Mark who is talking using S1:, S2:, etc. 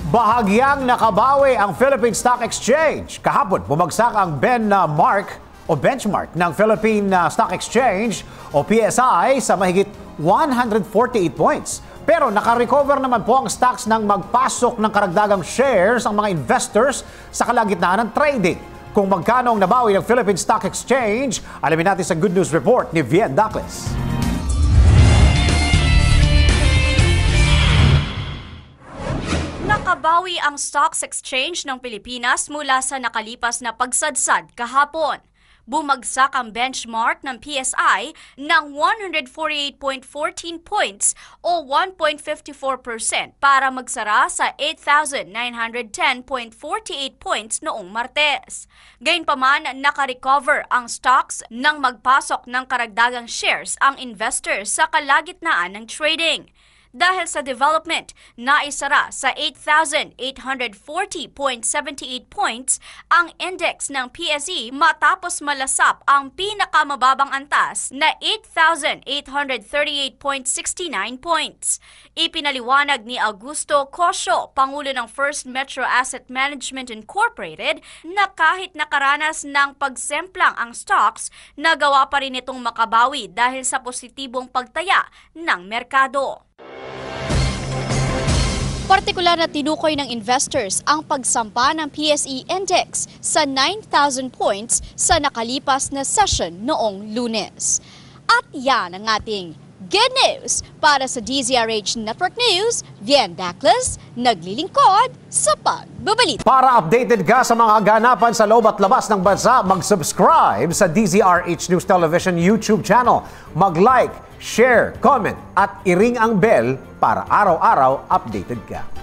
S1: Bahagyang nakabawi ang Philippine Stock Exchange. Kahapon, bumagsak ang benchmark ng Philippine Stock Exchange o PSI sa mahigit 148 points. Pero nakarecover naman po ang stocks nang magpasok ng karagdagang shares ang mga investors sa kalagitnaan ng trading. Kung magkano ang nabawi ng Philippine Stock Exchange, alamin natin sa Good News Report ni Vien Dacles.
S2: Nakabawi ang Stocks Exchange ng Pilipinas mula sa nakalipas na pagsadsad kahapon. Bumagsak ang benchmark ng PSI ng 148.14 points o 1.54% para magsara sa 8,910.48 points noong Martes. Gayunpaman, nakarecover ang stocks nang magpasok ng karagdagang shares ang investors sa kalagitnaan ng trading. Dahil sa development, naisara sa 8,840.78 points ang index ng PSE matapos malasap ang pinakamababang antas na 8,838.69 points. Ipinaliwanag ni Augusto Cosio, Pangulo ng First Metro Asset Management Incorporated, na kahit nakaranas ng pagsemplang ang stocks, nagawa pa rin itong makabawi dahil sa positibong pagtaya ng merkado. Partikular na tinukoy ng investors ang pagsampa ng PSE Index sa 9,000 points sa nakalipas na session noong Lunes. At yan ang ating good news para sa DZRH Network News. Vien Dacles, naglilingkod sa pagbabalita.
S1: Para updated ka sa mga ganapan sa loob at labas ng bansa, mag-subscribe sa DZRH News Television YouTube channel. Mag-like, share, comment at i-ring ang bell para araw-araw updated ka.